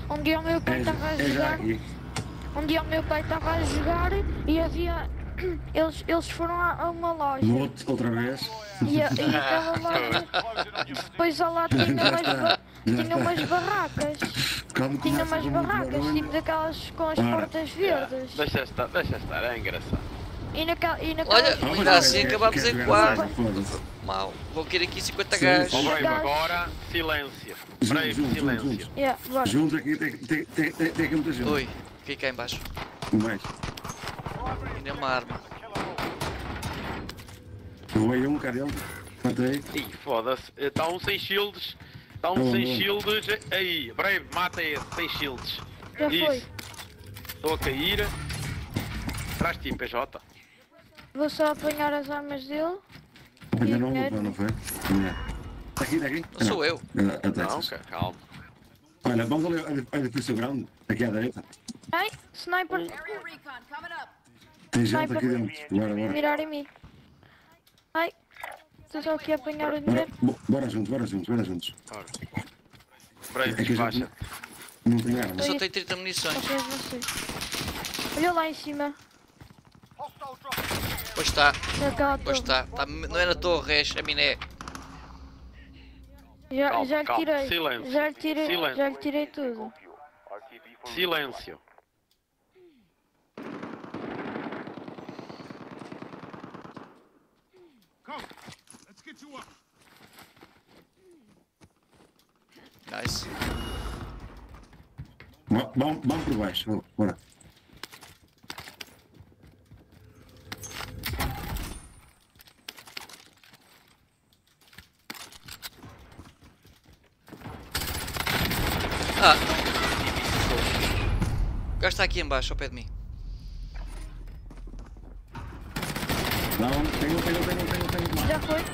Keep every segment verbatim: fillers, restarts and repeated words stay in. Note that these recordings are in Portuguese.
Um dia o meu pai É, estava a é já jogar. aqui. Um dia o meu pai estava a jogar e havia. Eles, eles foram a, a uma loja. No outro, outra vez. E, a- e aquela loja. Depois ao lado tinha Já umas, está, ba- já tinha está. umas barracas. Quando Tinha começa umas com muito barracas, barulho. tipo daquelas com as Ora. portas verdes. Deixa estar, deixa estar, é engraçado. E, naquela, e Olha, naquelas. Ah, mas ainda quer- assim quer- acabámos quer em jogar quatro. assim, foda-se. Mal. Vou querer aqui cinquenta Sim, gajos. sim. Ó Brave, Gás. agora silêncio. Juntos, Brave, juntos, silêncio. juntos. Yeah, bora. Juntos aqui tem, tem, tem, tem, tem aqui muita gente. Oi, fiquei cá em baixo. Mais. Ainda é uma arma. Roubei um cá dentro. Matei. Ih, foda-se. Está um sem shields. Está um Tá bom, sem bom. shields. Aí, Brave, mata esse, sem shields. Já foi. Isso. Estou a cair. Traz ti, P J. Vou só apanhar as armas dele. Ainda não, dinheiro. não, não foi? Não. Está aqui, está aqui? Não sou eu. Ah, a Não, Texas. cara, calma. Olha, vamos ali ao ao edifício grande, aqui à direita. Ai, sniper. Area recon coming up. Tem gente Sniper. aqui dentro. Bora, bora. Mirar em mim. Ai, estou só aqui a apanhar o Bora, dinheiro. bo- bora juntos, bora juntos, bora juntos. Ora. É Brave, que a gente desbaixa. não, não tem Eu armas. só tenho trinta munições. Ok, você. Olha lá em cima. Pois está, Naquela pois torre. está. Tá, não é na torre, é chaminé. Já, Calma, já lhe calma. tirei. Silêncio. Já lhe tirei, Silêncio. já lhe tirei tudo. Silêncio. Nice. Va- Vamos, vamos por baixo, bora. Ah! O gajo está aqui em baixo, ao pé de mim. Não, tenho, tenho, tenho, tenho, tenho. Já foi.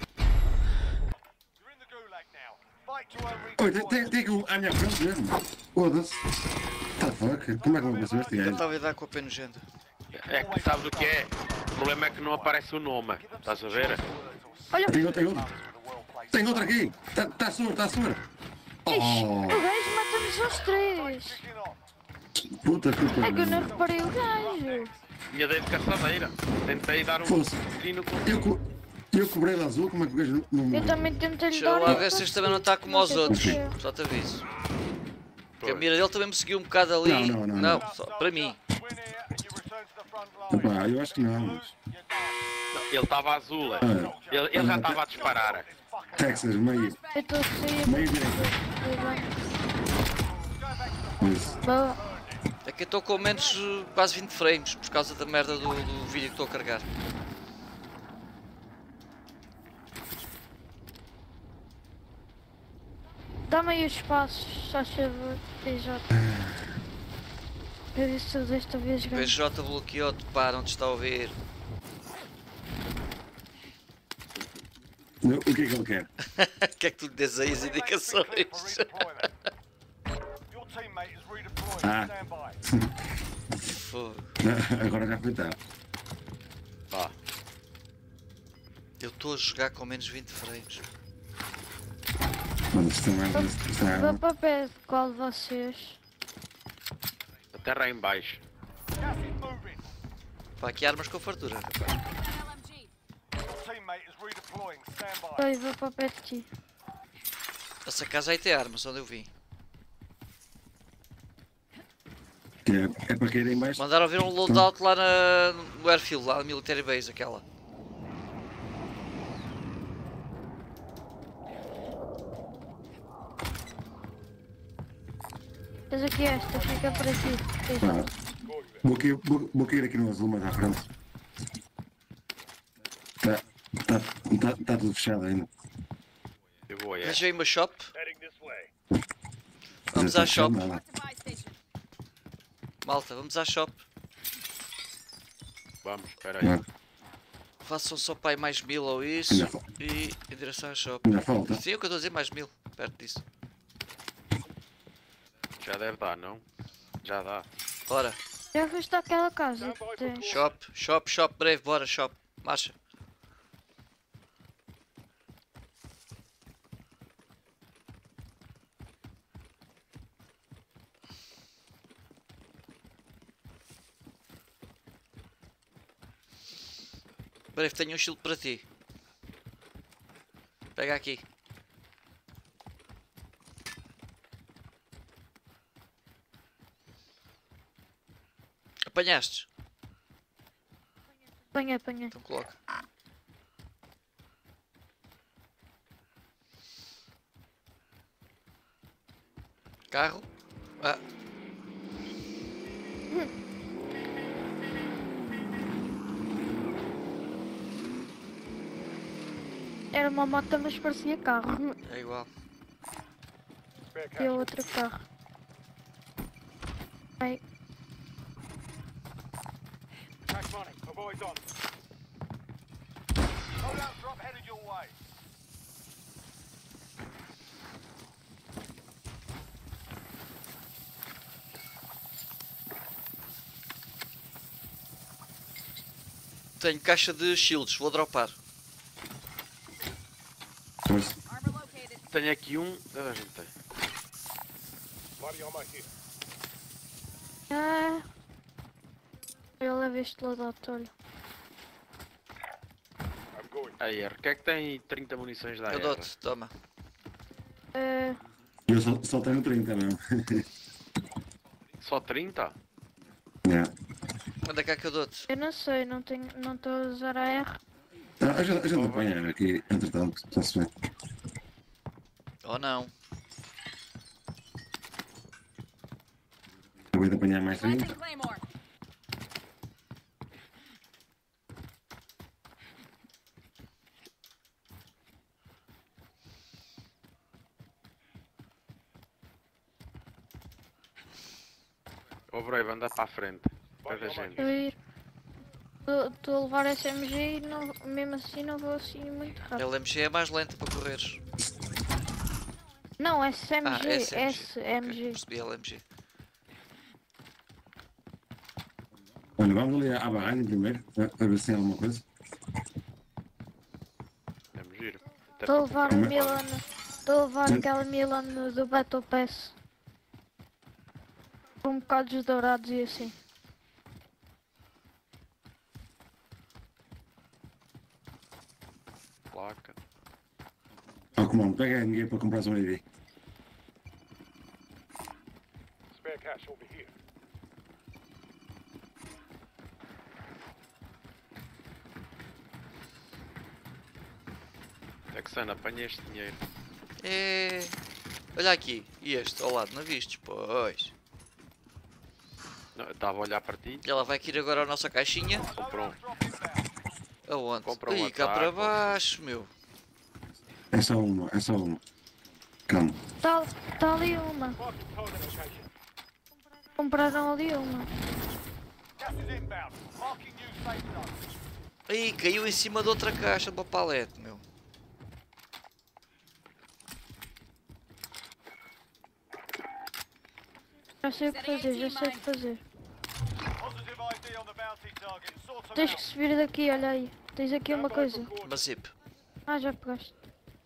Oi, tem, tem, tem aqui à minha frente mesmo. Foda-se. What the fuck? Como é que eu vou passar este Eu gajo? estava a dar com a pé nojenta. É que sabes o que é? O problema é que não aparece o nome. Estás a ver? Olha, Tem outro, tem outro. Tem outro aqui. Está tá surdo, está surdo. ixi, Oh, o gajo mata-nos aos três. puta que É que eu pariu. não reparei o gajo. Tinha dei de caçadeira. Tentei dar um Fosse. tino com. Eu, co- eu cobrei de azul, como é que o gajo não- não Eu morre? também tentei lhe Deixa eu dar. lá e ver se não este também não está como consegui. aos Não outros. sei porquê. Só te aviso. Porque a mira dele também me seguiu um bocado ali. Não, não, não, não. só para mim. Epá, eu acho que não, mas... Ele estava azul. é. Olha, Ele, ele já estava a disparar. Texas, meio. Eu estou a sair. Meio direito. Isso. Boa. É que eu estou com menos eh, quase vinte frames por causa da merda do, do vídeo que estou a carregar. Dá-me aí os espaços, só favor, P J. Eu disse tudo desta vez, P ganho. J bloqueou-te, pá, não te está a ouvir. O que é que ele quer? Quer que tu lhe des aí as indicações? Ah, Fogo. agora já foi tarde. Vá. Eu estou a jogar com menos vinte frames. Mano, isto é mais... Isto é... Vou para pé de qual de vocês? A terra é em baixo. Pá, aqui armas com fartura, rapaz. L M G. Oi, vou para pé de ti. Essa casa aí tem armas, onde eu vim. Que é, é para cair em baixo. Mandaram vir um loadout lá na, no airfield, lá na military base, aquela. Tens aqui esta, fica por aqui. P J. Pá, vou, cair, vou, vou cair aqui no azul mais à frente. Tá, tá, tá, tá tudo fechado ainda. Eu vou, é. Arranjei uma shop. Já Vamos está à shop. fechado, nada. To buy station. Malta, vamos à shop. Vamos, espera aí. Não, Façam só pai mais mil ou isso. Ainda falta. E em direção à shop. Ainda falta. Sim, o que eu estou a dizer, mais mil. Perto disso. Já deve dar, não? Já dá. Bora. Já foste àquela casa que tens. Shop, shop, shop, breve, bora, shop. Marcha. Breve, tenho um shield para ti. Pega aqui. Apanhaste? Apanhei, apanhei. Então coloca. Carro? Ah, Era uma moto, mas parecia carro. é igual. E outro carro. Ai, Cash money. Avoid on. Hold out drop headed your way. Tenho caixa de shields, vou dropar. Pois. Armor located. Tenho aqui um. Ah, a gente tem. Body armor here. ah. Eu levei este loadout, olha. I'm going. A R. Quem é que tem trinta munições da Eu R? dou-te, toma. É, Eu só, só tenho trinta mesmo. Só trinta? Yeah. Manda cá que eu dou-te. eu não sei, não tenho, não estou a usar a R. Ah, a gente, a gente apanha aqui, entretanto, está-se bem. Ou não. Acabei de apanhar mais Planting trinta. Claymore. Ô Brave, anda para a frente. Pega a gente. Eu ir. Estou a levar S M G e não, mesmo assim não vou assim muito A rápido. L M G é mais lenta para correres. Não, S M G, Ah, S M G. S M G. Ok, percebi L M G. Olha, vamos ali à barragem primeiro, a, a ver se tem alguma coisa. É giro. Até Estou a para levar comprar o uma Milan. Estou a levar Sim. aquela Milan do Battle Pass. Com bocados dourados e assim. placa. Oh, comando, pega aí ninguém para comprar um I D. Spare cash over here. Texano, apanha este dinheiro. É... Olha aqui. E este, ao lado, não vistes? Pois. Não, eu estava a olhar para ti. E ela vai aqui ir agora à nossa caixinha. Comprou um. Drop inbound. Aonde? Compra um Ih, cá ataque. para baixo, meu. É só uma, é só uma. Calma. Tá, tá ali uma. Marking target location. Compraram ali uma. Gas is inbound. Marking new safe zone. Ih, caiu em cima de outra caixa de uma palete, meu. Já sei o que fazer, já sei o que fazer. Positive I D on the bounty target. Sort them Tens que out. subir daqui, olha aí. Tens aqui uma coisa. Uma zip. Ah, já pegaste.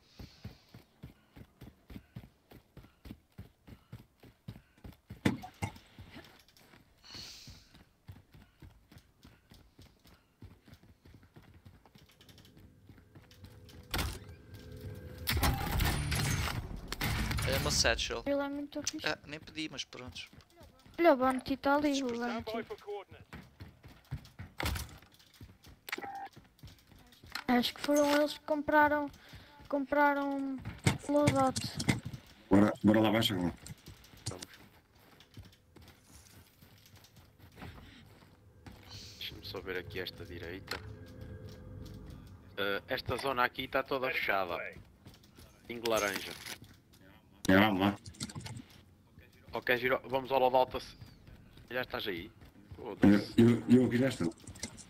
É uma satchel. Ele é muito arriscado. Ah, nem pedi, mas pronto. Olha, o Bounty está ali, o Stand Bounty. by for coordinates. Acho que foram eles que compraram. Compraram loadout. Bora, bora lá abaixo agora. Vamos. Deixa-me só ver aqui esta direita. Ah, esta zona aqui está toda fechada. Em laranja. É, vamos lá. Ok, giro. Vamos ao loadout. a se- Já estás aí? Eu, Foda-se. eu, eu aqui já estou.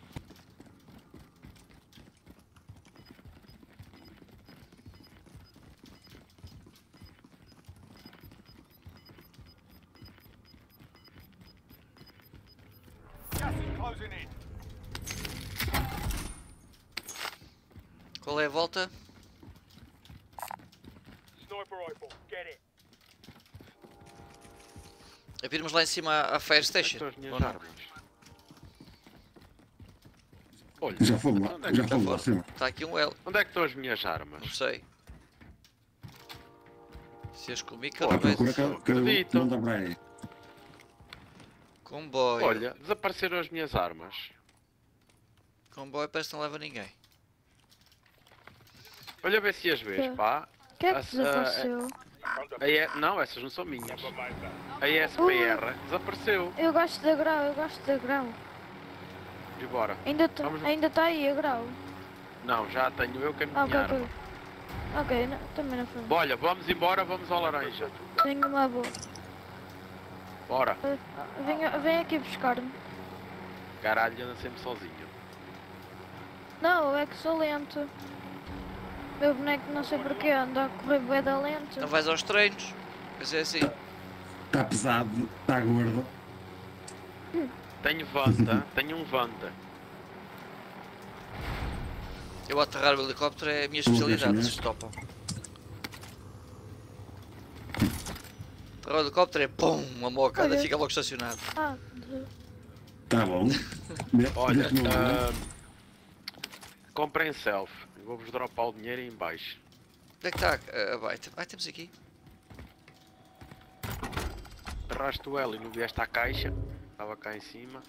Gas is closing in. Qual é a volta? Sniper rifle. Get it. É virmos lá em cima à à Fire Estas Station. são as minhas Ou não? armas. Olha, Já fomos lá, onde é que, já tá- fomos lá, sim. Está aqui um L. onde é que estão as minhas armas? Não sei. Se as comigo, Olha, À cada procura vez. que, que acredito. não dá para aí. Comboio. Olha, desapareceram as minhas armas. Comboio parece que não leva ninguém. Olha, vê se as vês, Que? pá. O que é que A- desapareceu? A E- Não, essas não são minhas. A E S P R desapareceu. Eu gosto da grau, eu gosto da grau. E bora. Ainda tá, Vamos- ainda tá aí a grau. Não, já tenho eu que a minha Ah, ok, arma. ok. Ok, não, também não foi. Olha, vamos embora, vamos ao laranja. Tenho uma boa. Bora. Ah, Vem, vem aqui buscar-me. Caralho, anda sempre sozinho. Não, é que sou lento. Meu boneco não sei porquê anda a correr bué da lento. Não vais aos treinos. Mas é assim. Está pesado, está gordo. Tenho Vanta, tenho um Vanta. Eu aterrar o helicóptero é a minha Vou especialidade, deixar vocês topam. Aterrar o helicóptero é pum, uma mocada, Olha. fica logo estacionado. Ah, de- Está bom. Olha, Deixa-me lá, né? ah, comprem self. Eu vou-vos dropar o dinheiro aí em baixo. Onde é que está a baita? Ah, temos aqui. Arrasto o L e não vieste à caixa. Estava cá em cima.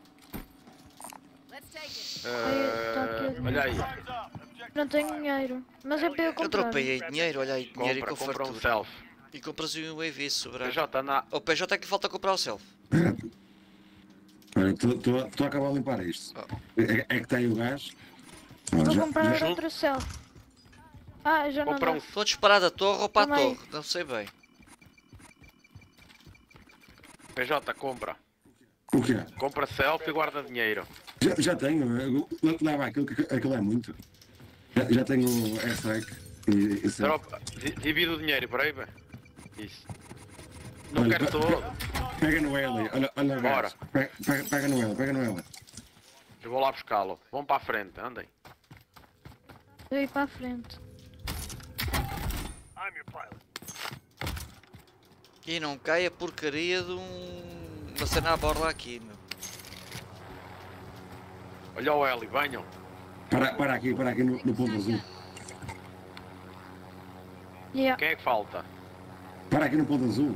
Let's take it. Ah, tá aqui. olha aí, Time's up. Objective não tenho dinheiro. Mas é para eu Eu comprar. dropei aí dinheiro, olha aí, dinheiro compra, e com compra um fartura. self. E compras um U A V sobrando. P J, anda. O P J é que falta comprar o self. Olha, estou a acabar de limpar isto. É, é que tem o gás. Olha, Vou já- comprar já- outro céu. Ah, já não Compra dá. um. Estou disparado a torre ou para a Também. torre? Não sei bem. P J, compra. O quê? Compra self e guarda dinheiro. Já, já tenho. eu- Leva aquilo, que aquilo é muito. Já, já tenho airstrike e, e sei. Dropa. di- Divide o dinheiro, peraí, bem. Isso. Não Olha, quero pe- todo. Pega no L, olha, olha o Bora. gás. Pega, pega, pega no L, pega no L. Eu vou lá buscá-lo. Vamos para a frente, andem. Eu ir para a frente. I'm your pilot. E não cai a porcaria de um... uma cena à borla aqui, meu. Olha o L, venham. Para, para aqui, para aqui no, no ponto azul. Yeah, Quem é que falta? Para aqui no ponto azul.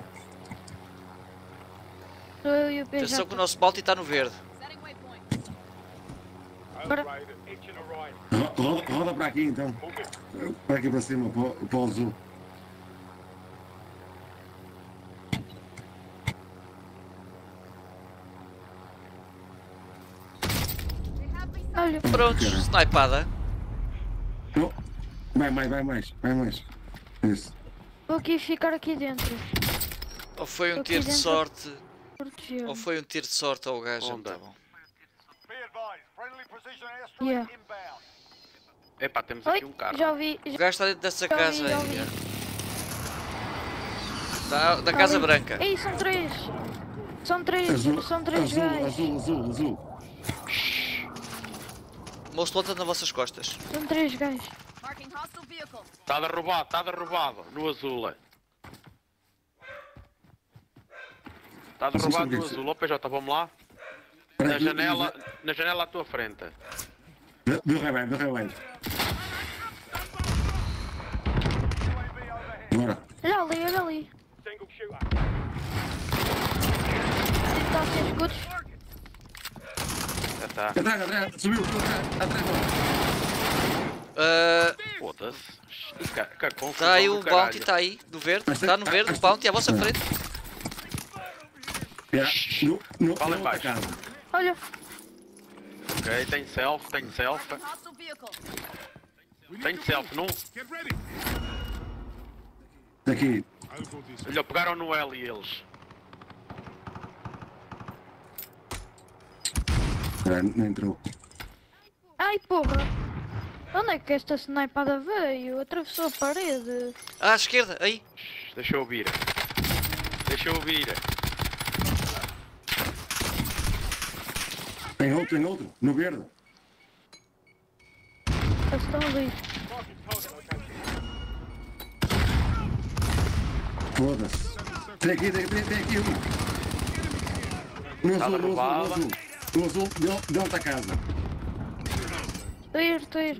sou eu e o P Atenção que o J. nosso balde está no verde. Setting waypoint. Para- Outrider, hitching a ride. Ro- Roda, roda para aqui então. Move it. Para aqui para cima, para, o- para o azul. They have me sighted. Olha, Prontos, Caralho. snipada. Oh, vai mais, vai mais, vai mais. Isso. vou aqui ficar aqui dentro. Ou foi um Aqui tiro de dentro. sorte, Proteger. ou foi um tiro de sorte ao gajo. Onde? Tá bom. Be advised, friendly precision airstrike Yeah. inbound. Epá, temos Oi, aqui um carro. já ouvi. O Já... gajo está dentro dessa Já vi, casa já aí. vi. é. Tá, da casa ali. branca. Ei, são três. São três, Azul, são três azul, gajos. azul, azul, azul. Moço lota nas vossas costas. São três gajos. Marking hostile vehicle. Está derrubado, está derrubado. No azul. Está derrubado no azul. Ó P J, vamos lá. Para Na aqui, janela, na janela à tua frente. Viu bem, viu bem. U A V overhead. Bora. Olha ali, olha ali. Single shooter. Está sem escudos. Já está. Atrás, atrás, subiu, atrás, atrás. Ah, Foda-se. Que ca- que confusão Está aí do o caralho. bounty, está aí, no verde. Mas tem- Está no verde, o bounty à vossa Ah. frente. É, no, no, Fala na em outra baixo. casa. Olha, Ok, tem self, tem self. Marking hostile vehicle. Tem self, não? Daqui. Olha, pegaram no L e eles. Ah, não entrou. ai porra. Onde é que esta snipada veio? Atravessou a parede. À esquerda, aí. Shhh, Deixa eu ouvir. Deixa eu ouvir. Tem outro, tem outro. No verde. Eles estão ali. Foda-se. Tem aqui, tem, tem, tem aqui um. No Tá azul, no azul, no derrubada. azul. No azul, deu- dentro da casa. Estou a ir, estou a ir.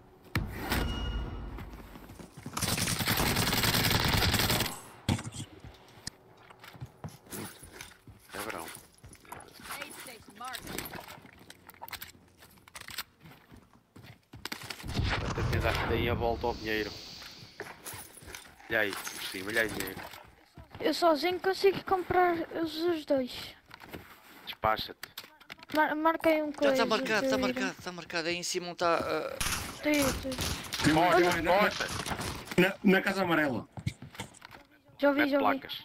É verão. Aid station marked. Até tentar daí a volta ao dinheiro. Olha aí, por cima, olha aí dinheiro. Eu sozinho consigo comprar os, os dois. Despacha-te. Mar marquei um Já coisa. está marcado, está para ir. marcado, está marcado. Aí em cima não está. ah, Estou a ir, estou a ir. Tem uma- Costas, na, na- costas. na- na casa amarela. Já ouvi, Mete já ouvi. placas.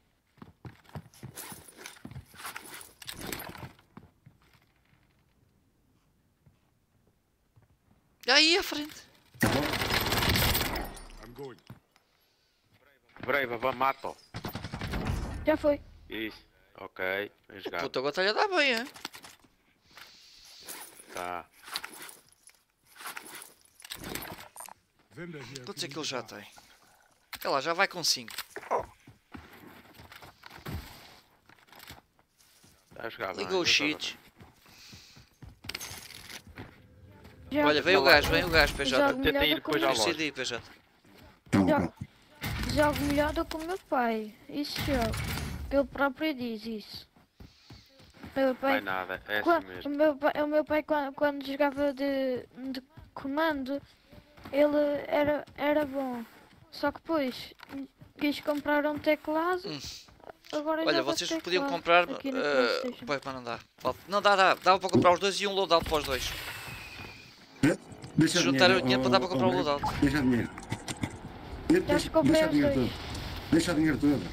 Aí à frente. Tá bom? Breva, vá, mata-o. Já foi. Isso. Ok. Bem jogado. Puta, agora está-lhe a dar bem, é? Tá. Quantos é que ele já tem? Olha lá, já vai com cinco. Está a jogar bem. Ligou os Vou cheats. Já, Olha, vem o gajo, vem o gajo, P J. Jogo Tenta melhor ir do que o depois à meu- loja. Decidi, P J. Tá bom, Já. pronto. Jogo melhor do que o meu pai. Isso jogo. Ele próprio diz isso. Meu Vai pai, nada, é qua- assim o mesmo. meu pai, o meu pai quando, quando jogava de, de comando, ele era, era bom. Só que depois quis comprar um teclado. Hum. Agora Olha, joga vocês teclado podiam comprar. aqui no Uh, PlayStation. pois, mas não dá. Falta- Não dá, dá. Dava para comprar os dois e um loadout para os dois. Deixa Se juntarem o dinheiro, dinheiro para dar para ó, comprar ó, o loadout. Deixa dinheiro. De- Já Deixa, comprei deixa os dinheiro dois. todo. Deixa o dinheiro todo.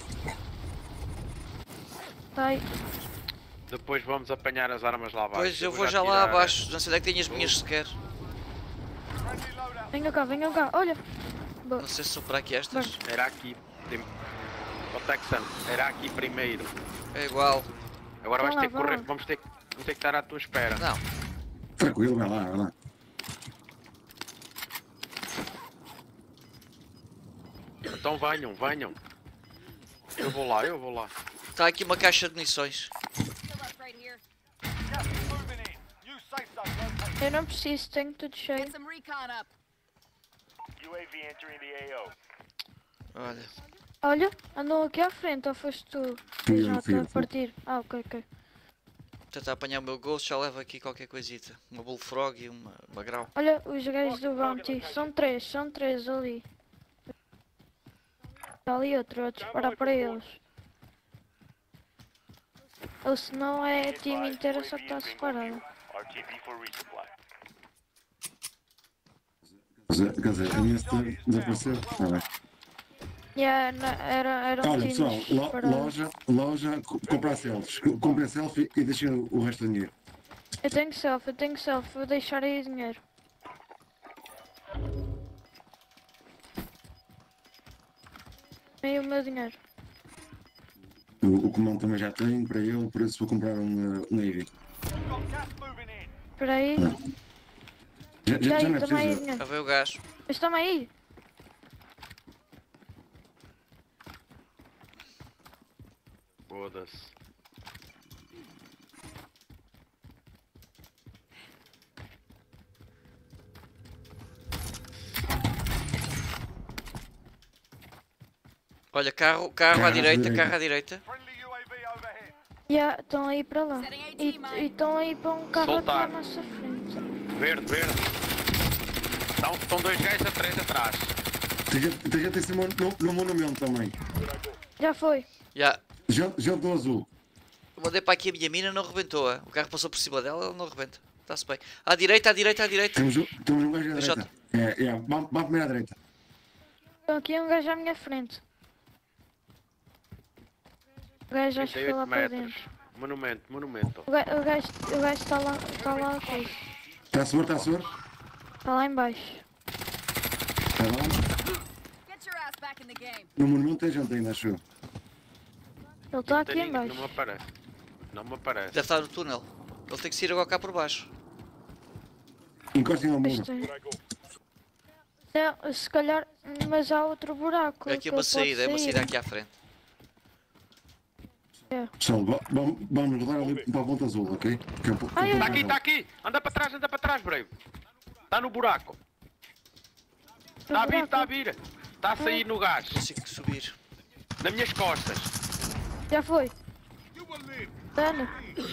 Tá aí. Depois vamos apanhar as armas lá abaixo. Pois eu vou já lá tirar- abaixo. Não sei onde é que tenho as minhas sequer. Friendly loadout. Venham cá, venham cá. Olha. Boa. Não sei se são para aqui estas. Era aqui. prim- Ó Texan, era aqui primeiro. É igual. Agora vais Vá lá, ter que vá correr. lá. Vamos ter, que- vamos ter que estar à tua espera. Não. Tranquilo, vai lá, vai lá. Então venham, venham. Eu vou lá, eu vou lá. Está aqui uma caixa de munições. Fill up right here. Gas is moving in. New safe zone located. Eu não preciso, tenho tudo cheio. Get some recon up. U A V entering the A O. Olha. Olha, andam aqui à frente, ou foste tu? Fui eu, Já fui está eu, a fui. partir. Ah, ok, ok. Tentar apanhar o meu ghost, já levo aqui qualquer coisita. Uma bullfrog e uma, uma grau. Olha, os gajos do Bounty. São três, são três ali. Está ali outro, a disparar para eles. Ou se não é time inteiro, só que está separado. R T B for resupply. Quer dizer, a minha se desapareceu. Tá bem. Yeah, na- era, era um Olha, time pessoal, lo- separado. loja, loja, co- comprar selfies. Co- Comprem selfie e deixem o o resto do dinheiro. Eu tenho self, eu tenho self, vou deixar aí dinheiro. Aí o meu dinheiro. O, o comando também já tem para ele, por isso vou comprar um uh, Navy. We've got gas moving in. Espera aí. Já, E já, já aí, não é toma aí preciso. dinheiro. Já veio o gajo. Mas toma aí. Foda-se. Olha, carro, carro à Carro à direita, direita. carro à direita. Friendly U A V overhead. Yeah, estão aí para lá. Setting AT, E mine. e estão aí para um carro aqui à Soltar. nossa frente. Verde, verde. Estão, estão dois gajos a três atrás. Tem gente, tem gente em cima no, no monumento também. Já foi. Já. Gente, gente do azul. Mandei para aqui a minha mina, não rebentou. é? O carro passou por cima dela, ele não rebenta. Está-se bem. À direita, à direita, à direita. Temos, um- temos um gajo à Deixa direita. É, é, vamos, vamos primeiro à direita. Então aqui é um gajo à minha frente. O gajo acho que foi lá trinta e para oito dentro. metros. Monumento, monumento. O gajo, o gajo, o gajo está lá, está lá, coisa. Está a seguro, está a seguro? Está lá em baixo. Está lá. Get your ass back in the game. No monumento tem gente ainda, acho eu. Ele está Não aqui tem em ninguém, baixo. Não me aparece. Não me aparece. Deve estar no túnel. Ele tem que sair agora cá por baixo. Encostem ao muro. Isto é- Não, se calhar, mas há outro buraco. É aqui que uma ele pode saída, é uma sair. saída aqui à frente. Pessoal, va- vamos, vamos rodar ali para a ponta azul, ok? Que é um pouco- Ai, ai, Está aqui, está aqui! Anda para trás, anda para trás, Brave! Tá no buraco. Tá a vir, tá a vir. Tá a sair no gás. Consigo subir. Nas minhas costas. Já foi. Dano.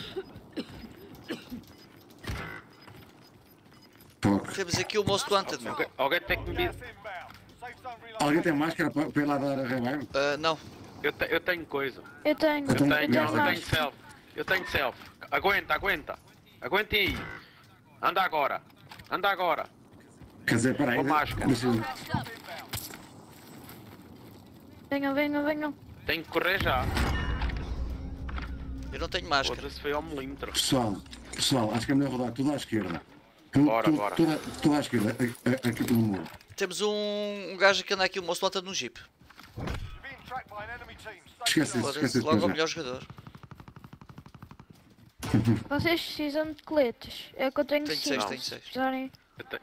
Pouco. Temos aqui o Most Wanted, meu. Alguém, alguém tem que me Gas dizer. inbound. Safe zone relocated. Alguém tem máscara para, para ir lá dar a revive? Ah, não. Eu, te- eu tenho coisa. Eu tenho. Eu Então, tenho, já eu vai. tenho self. Eu tenho self. Aguenta, aguenta. Aguentem aí. Anda agora. Anda agora. Quer dizer, peraí. Com máscara. Deixa eu... Patched up. Venham, venham, venham. Tenho que correr já. Eu não tenho máscara. Foda-se, foi ao milímetro. Pessoal, pessoal, acho que é melhor rodar tudo à esquerda. Tudo, Bora, tudo, bora. Tudo, à- tudo à esquerda, a- a- aqui pelo muro. Temos um, um gajo que anda aqui, o Most Wanted, num jeep. You're being tracked by an enemy team. Stay Esquece isso, alert. esquece Foda-se, isso. logo o já. melhor jogador. Vocês precisam de coletes. É que eu tenho Tenho cinco. seis, Não. tenho Se seis. precisarem. Eu tenho-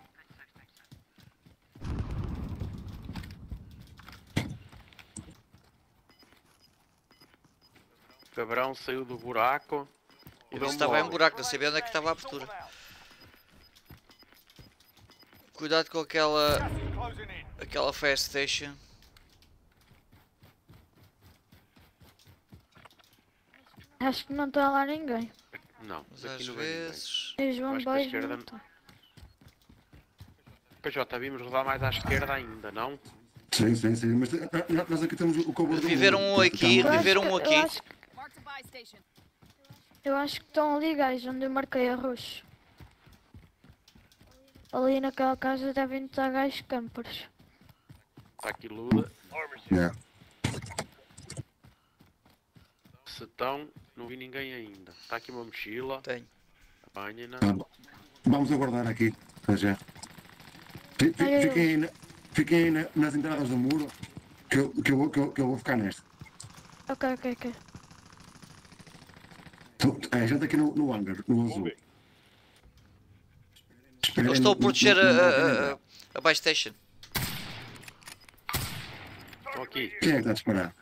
O cabrão saiu do buraco. E Eu deu disse um estava em um mole. buraco, não sabia onde é que estava a abertura. Cuidado com aquela, Gas is closing in. aquela fire station. Acho que não está lá ninguém. Não, Mas daqui às não vem ninguém. vezes... Eles vão Acho que a dois. esquerda não não- tá. Pois já, vimos rodar mais à esquerda ainda, não? Sim, sim, sim. Mas eh, eh, nós aqui temos o cover do Viveram muro. um aqui, Eu acho viveram que- um aqui. Eu acho, que- Marked a buy station. eu acho que estão ali gajos onde eu marquei a roxo. Ali naquela casa devem estar gajos campers. Está aqui Luda. Yeah. Se estão, não vi ninguém ainda. Está aqui uma mochila. Tenho. Apanhem-na. Tá bom. Vamos aguardar aqui, até já. Fi- fi- Olha, Fiquem aí, na- fiquem aí na- nas entradas do muro, que eu, que eu, vou- que eu, que eu vou ficar nesta. Ok, ok, ok. Tu- É, a gente aqui no, no hangar, no azul. Esperem Eles estão a no- proteger no- a, no- a, a, a buy station. Estão aqui. Quem é que está a disparar?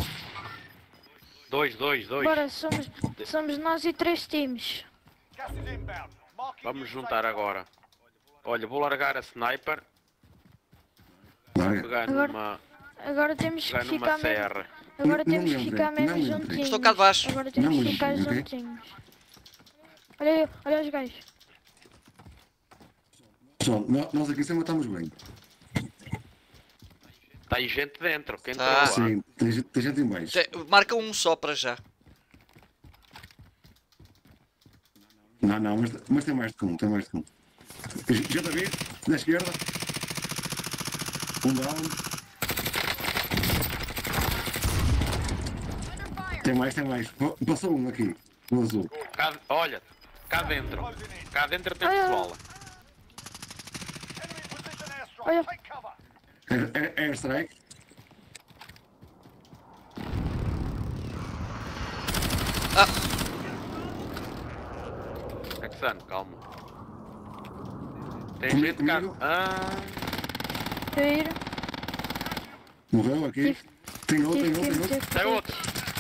Dois, dois, dois. Bora, somos, somos nós e três times. Gas is inbound. Marking Vamos new juntar safe agora. Olha, vou largar a sniper. Larga. Pegar Agora- numa, Agora temos que pegar numa ficar mesmo. serra. Agora Não- não temos que entrem, ficar não mesmo entrem. juntinhos. Estou cá de baixo. Agora temos Não que ficar entrem, ok? juntinhos. Olha aí, olha os gajos. Pessoal, nó- nós aqui sempre estamos bem. Está aí gente dentro. Quem entrou Ah. lá? Sim, tem, gente- tem gente em baixo. Te- Marca um só para já. Não, não, mas, mas tem mais de um, tem mais de um. Já está a ver? Na esquerda. Um down. Under fire. Tem mais, tem mais. Pa- Passou um aqui, no azul. Cá, olha, cá dentro. Cá dentro tem Olha. pessoal. Enemy precision airstrike. Olha. Take cover. Air, air, airstrike. Texano, calma. Tem Comigo, gente cá. comigo. Ah, Cair. Morreu aqui. Tive- Tem outro, tem Tive outro, que tem outro. meter tem outro.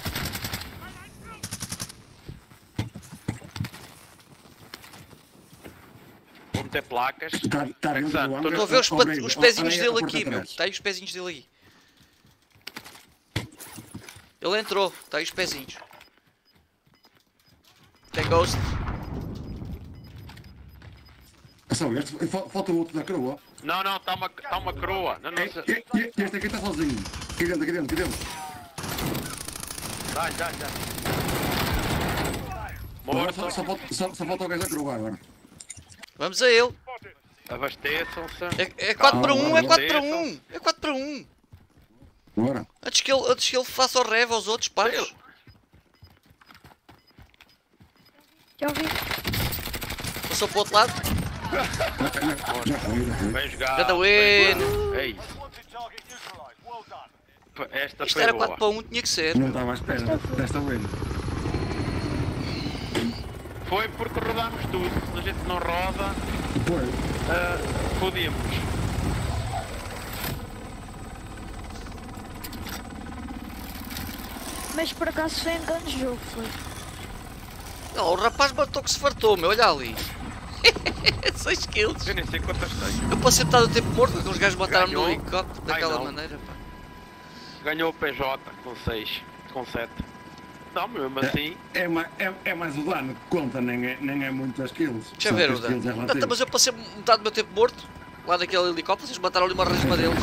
Vou meter placas. Está tá dentro do Exato, hangar. Estou a ver os, Ó, pat- Brave, os ó, pezinhos olha aí a dele porta aqui, meu. atrás. Está aí os pezinhos dele aí. Ele entrou. Está aí os pezinhos. Tem ghost. É só este. Fal- Falta o outro da coroa. Não, não, está uma, tá uma coroa. Não, não, E- se- e- e- Este aqui está sozinho. Aqui dentro, aqui dentro, aqui dentro. dá, dá, dá. Agora Morto. só, só, falta, só, só falta o gajo da coroa agora. Vamos a ele. Abasteçam-se. É, é quatro para um, é quatro para Abasteçam. um. É quatro para um. Bora. Antes que ele, antes que ele faça o rev aos outros pares. Já ouvi. Passou para o outro lado. Já foi, já foi. Bem jogado. Ganda bem win. jogado. É isso. Wanted target neutralized. Well done. P- Esta Isto foi era boa. quatro para um, tinha que ser. Não estava à espera desta vez. Foi porque rodámos tudo. Se a gente não roda, Foi. uh, fodíamos. Mas por acaso foi engano de jogo, foi. Não, o rapaz matou que se fartou, meu. Olha ali. seis kills. Eu nem sei quantas tenho. Eu passei metade do tempo morto porque os gajos mataram-me no Ganhou. helicóptero Ai, daquela não. maneira, pá. Ganhou o P J com seis, com sete. Não, mesmo assim. É, ma- é, é mais o dano que conta, nem é, nem é muitas kills. Deixa eu Só ver que o as dano. kills é Não, relativo. mas eu passei metade do meu tempo morto lá naquele helicóptero, vocês mataram ali uma resma deles.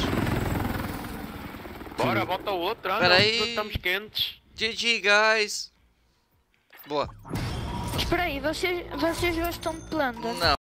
Bora, bota o outro. Ah, Espera não, aí. estamos quentes. G G, guys. Boa. Espera aí, vocês, vocês gostam de plantas? Não.